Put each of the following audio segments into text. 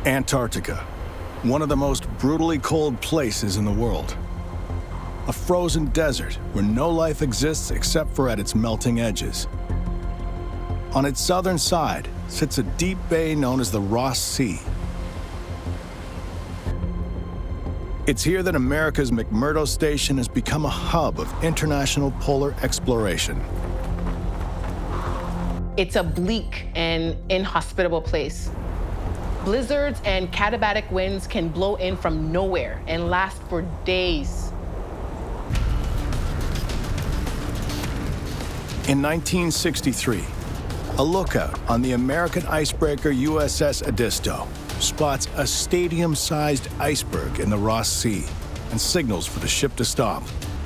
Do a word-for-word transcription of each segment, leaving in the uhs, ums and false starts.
Antarctica, one of the most brutally cold places in the world. A frozen desert where no life exists except for at its melting edges. On its southern side sits a deep bay known as the Ross Sea. It's here that America's McMurdo Station has become a hub of international polar exploration. It's a bleak and inhospitable place. Blizzards and katabatic winds can blow in from nowhere and last for days. In nineteen sixty-three, a lookout on the American icebreaker U S S Edisto spots a stadium-sized iceberg in the Ross Sea and signals for the ship to stop.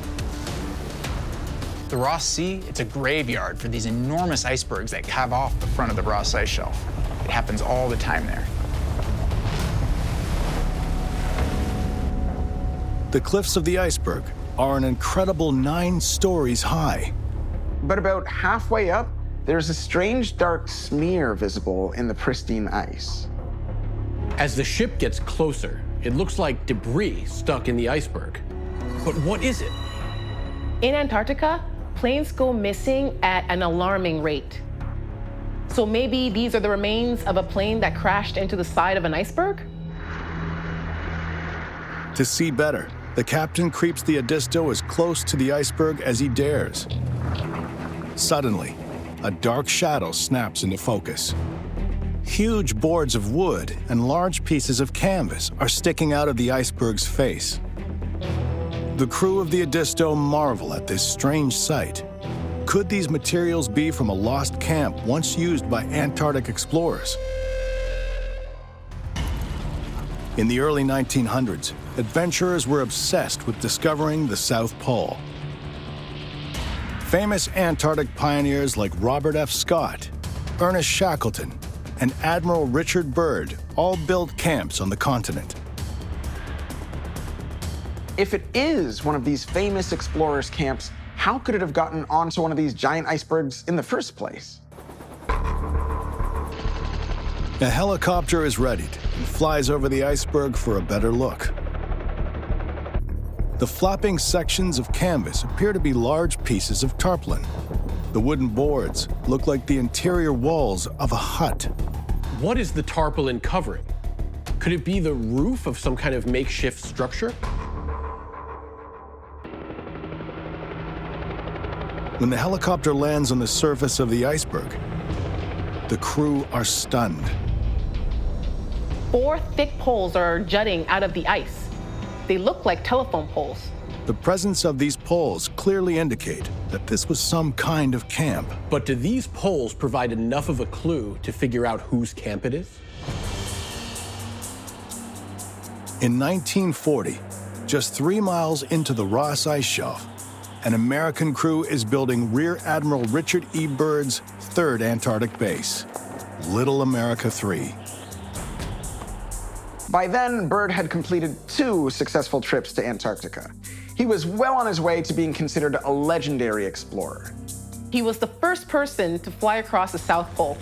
The Ross Sea, it's a graveyard for these enormous icebergs that calve off the front of the Ross ice shelf. It happens all the time there. The cliffs of the iceberg are an incredible nine stories high. But about halfway up, there's a strange dark smear visible in the pristine ice. As the ship gets closer, it looks like debris stuck in the iceberg. But what is it? In Antarctica, planes go missing at an alarming rate. So maybe these are the remains of a plane that crashed into the side of an iceberg? To see better, the captain creeps the Edisto as close to the iceberg as he dares. Suddenly, a dark shadow snaps into focus. Huge boards of wood and large pieces of canvas are sticking out of the iceberg's face. The crew of the Edisto marvel at this strange sight. Could these materials be from a lost camp once used by Antarctic explorers? In the early nineteen hundreds, adventurers were obsessed with discovering the South Pole. Famous Antarctic pioneers like Robert F. Scott, Ernest Shackleton, and Admiral Richard Byrd all built camps on the continent. If it is one of these famous explorers' camps, how could it have gotten onto one of these giant icebergs in the first place? A helicopter is readied and flies over the iceberg for a better look. The flapping sections of canvas appear to be large pieces of tarpaulin. The wooden boards look like the interior walls of a hut. What is the tarpaulin covering? Could it be the roof of some kind of makeshift structure? When the helicopter lands on the surface of the iceberg, the crew are stunned. Four thick poles are jutting out of the ice. They look like telephone poles. The presence of these poles clearly indicate that this was some kind of camp. But do these poles provide enough of a clue to figure out whose camp it is? In nineteen forty, just three miles into the Ross Ice Shelf, an American crew is building Rear Admiral Richard E. Byrd's third Antarctic base, Little America three. By then, Byrd had completed two successful trips to Antarctica. He was well on his way to being considered a legendary explorer. He was the first person to fly across the South Pole.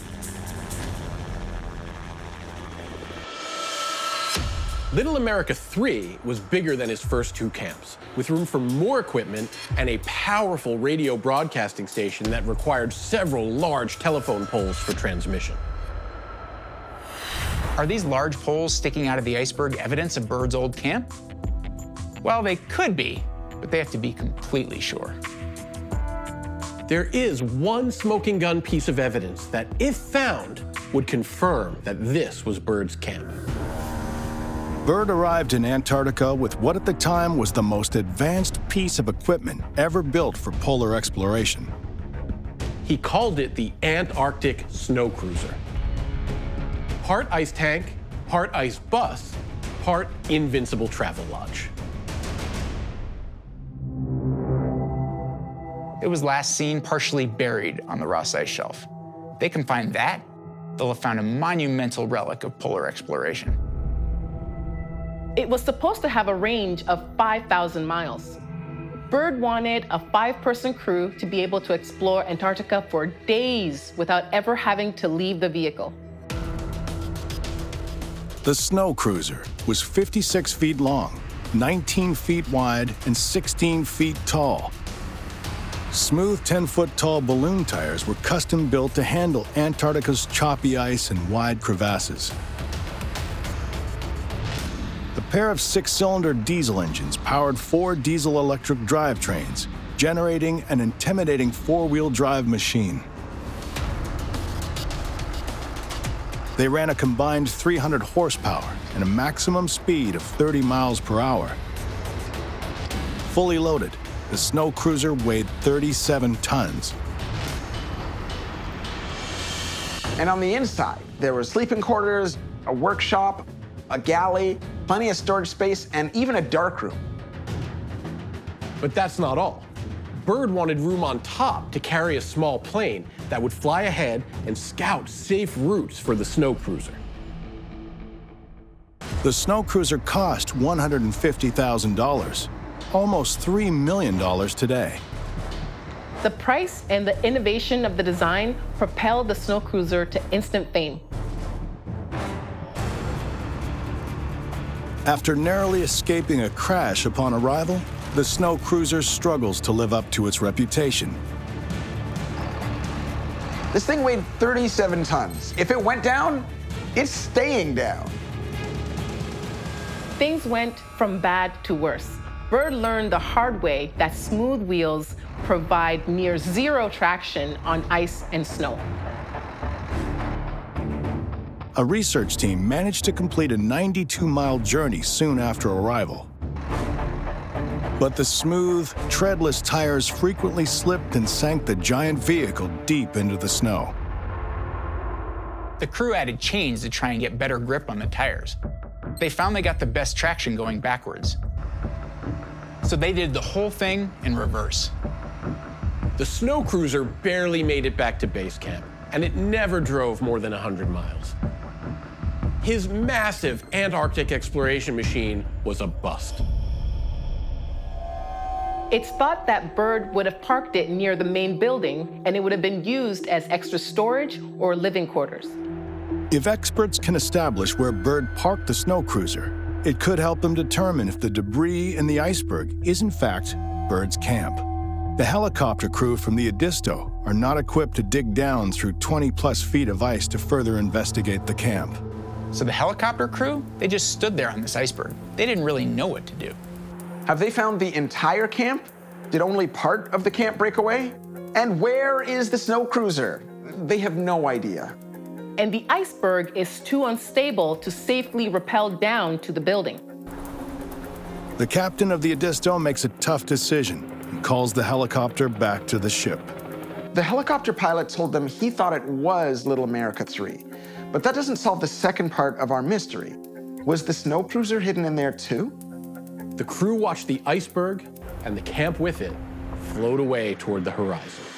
Little America three was bigger than his first two camps, with room for more equipment and a powerful radio broadcasting station that required several large telephone poles for transmission. Are these large poles sticking out of the iceberg evidence of Byrd's old camp? Well, they could be, but they have to be completely sure. There is one smoking gun piece of evidence that, if found, would confirm that this was Byrd's camp. Byrd arrived in Antarctica with what at the time was the most advanced piece of equipment ever built for polar exploration. He called it the Antarctic Snow Cruiser. Part ice tank, part ice bus, part invincible travel lodge. It was last seen partially buried on the Ross ice shelf. If they can find that, they'll have found a monumental relic of polar exploration. It was supposed to have a range of five thousand miles. Byrd wanted a five-person crew to be able to explore Antarctica for days without ever having to leave the vehicle. The snow cruiser was fifty-six feet long, nineteen feet wide, and sixteen feet tall. Smooth ten-foot tall balloon tires were custom built to handle Antarctica's choppy ice and wide crevasses. A pair of six-cylinder diesel engines powered four diesel-electric drivetrains, generating an intimidating four-wheel drive machine. They ran a combined three hundred horsepower and a maximum speed of thirty miles per hour. Fully loaded, the snow cruiser weighed thirty-seven tons. And on the inside, there were sleeping quarters, a workshop, a galley, plenty of storage space, and even a darkroom. But that's not all. Byrd wanted room on top to carry a small plane that would fly ahead and scout safe routes for the snow cruiser. The snow cruiser cost one hundred fifty thousand dollars, almost three million dollars today. The price and the innovation of the design propelled the snow cruiser to instant fame. After narrowly escaping a crash upon arrival, the snow cruiser struggles to live up to its reputation. This thing weighed thirty-seven tons. If it went down, it's staying down. Things went from bad to worse. Byrd learned the hard way that smooth wheels provide near zero traction on ice and snow. A research team managed to complete a ninety-two mile journey soon after arrival. But the smooth, treadless tires frequently slipped and sank the giant vehicle deep into the snow. The crew added chains to try and get better grip on the tires. They found they got the best traction going backwards. So they did the whole thing in reverse. The snow cruiser barely made it back to base camp, and it never drove more than one hundred miles. His massive Antarctic exploration machine was a bust. It's thought that Byrd would have parked it near the main building, and it would have been used as extra storage or living quarters. If experts can establish where Byrd parked the snow cruiser, it could help them determine if the debris in the iceberg is in fact Byrd's camp. The helicopter crew from the Edisto are not equipped to dig down through twenty plus feet of ice to further investigate the camp. So the helicopter crew, they just stood there on this iceberg. They didn't really know what to do. Have they found the entire camp? Did only part of the camp break away? And where is the snow cruiser? They have no idea. And the iceberg is too unstable to safely rappel down to the building. The captain of the Edisto makes a tough decision and calls the helicopter back to the ship. The helicopter pilot told them he thought it was Little America three, but that doesn't solve the second part of our mystery. Was the snow cruiser hidden in there too? The crew watched the iceberg and the camp with it float away toward the horizon.